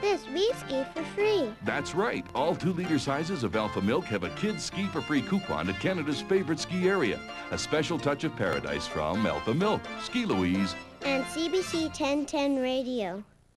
this, we ski for free. That's right. All 2-liter sizes of Alpha Milk have a kids ski for free coupon at Canada's favorite ski area. A special touch of paradise from Alpha Milk. Ski Louise. And CBC 1010 Radio.